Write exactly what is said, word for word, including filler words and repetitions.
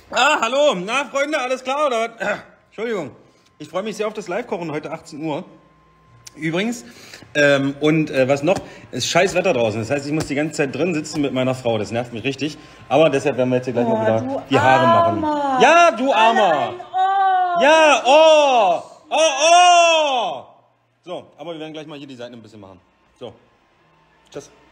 Ah, hallo. Na, Freunde, alles klar oder was? Entschuldigung. Ich freue mich sehr auf das Live-Kochen heute achtzehn Uhr. Übrigens. Ähm, und äh, was noch? Es ist scheiß Wetter draußen. Das heißt, ich muss die ganze Zeit drin sitzen mit meiner Frau. Das nervt mich richtig. Aber deshalb werden wir jetzt hier gleich Oh, mal wieder du die Haare Armer. machen. Ja, du Armer. Oh. Ja, oh. Oh, oh. So, aber wir werden gleich mal hier die Seiten ein bisschen machen. So. Tschüss.